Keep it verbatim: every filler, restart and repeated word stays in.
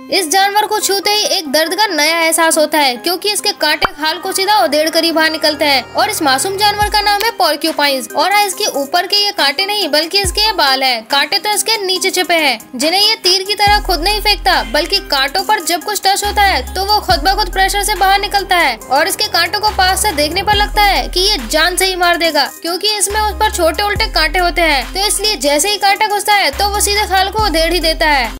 इस जानवर को छूते ही एक दर्द का नया एहसास होता है, क्योंकि इसके कांटे खाल को सीधा उधेड़ कर ही बाहर निकलते हैं। और इस मासूम जानवर का नाम है पोर्क्यूपाइन्स। और हाँ, इसके ऊपर के ये कांटे नहीं बल्कि इसके ये बाल है। कांटे तो इसके नीचे छिपे हैं, जिन्हें ये तीर की तरह खुद नहीं फेंकता, बल्कि कांटों पर जब कुछ टच होता है तो वो खुद ब खुद प्रेशर से बाहर निकलता है। और इसके कांटों को पास से देखने पर लगता है कि ये जान से ही मार देगा, क्योंकि इसमें उस पर छोटे उल्टे कांटे होते हैं। तो इसलिए जैसे ही कांटा घुसता है तो वो सीधे खाल को उधेड़ ही देता है।